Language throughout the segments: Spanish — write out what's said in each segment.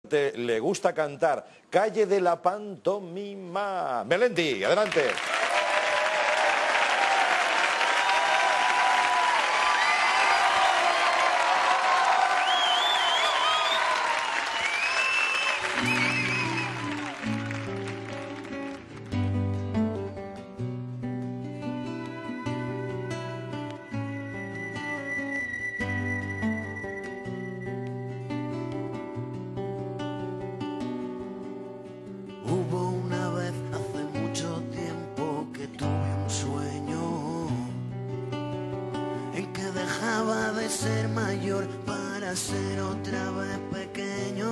Le gusta cantar. Calle de la pantomima. Melendi, adelante. Hubo una vez hace mucho tiempo que tuve un sueño en que dejaba de ser mayor para ser otra vez pequeño,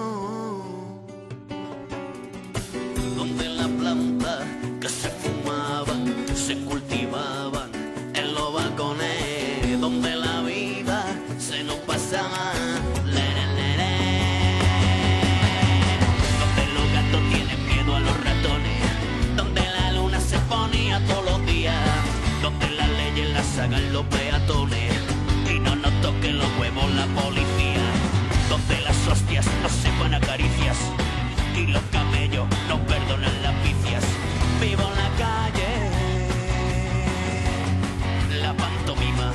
donde la planta que se fumaban se cultivaban en los balcones, donde la vida se nos pasaba. Hagan los peatones y no nos toquen los huevos la policía, donde las hostias no sepan a caricias y los camellos no perdonan las vicias. Vivo en la calle, la pantomima.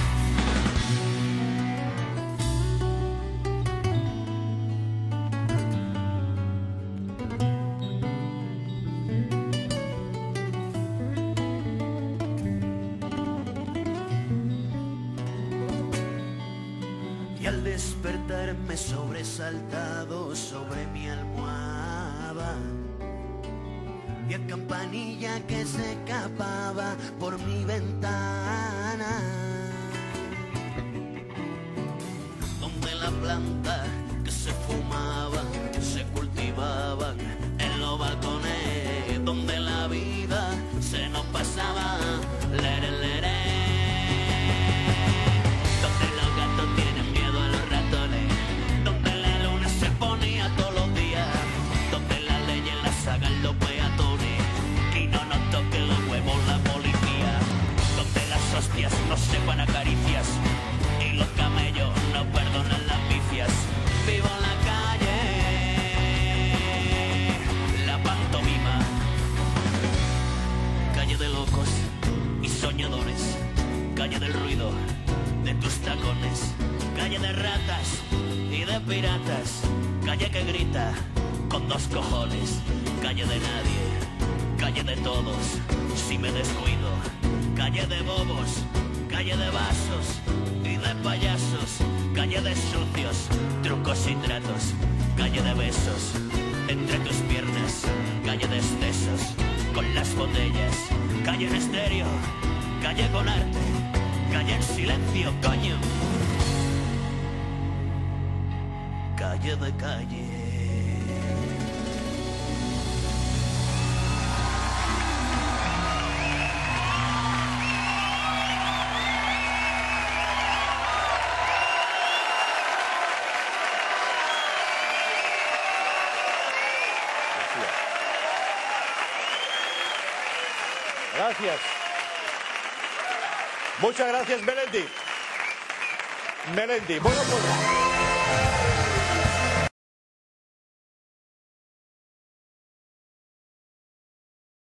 Y al despertarme sobresaltado sobre mi almohada, y a campanilla que se escapaba por mi ventana, donde la planta que se fumaban se cultivaban en los balcones, donde la vida se nos pasaba. Lere, lere. No sepan a caricias y los camellos no perdonan las vicias. Vivo en la calle, la pantomima. Calle de locos y soñadores, calle del ruido de tus tacones, calle de ratas y de piratas, calle que grita con dos cojones, calle de nadie, calle de todos, si me descuido, calle de bobos, calle de vasos y de payasos, calle de sucios, trucos y tratos, calle de besos entre tus piernas, calle de excesos con las botellas, calle en estéreo, calle con arte, calle en silencio, coño, calle de calle. Gracias. Muchas gracias, Melendi. Melendi. Bueno, pues...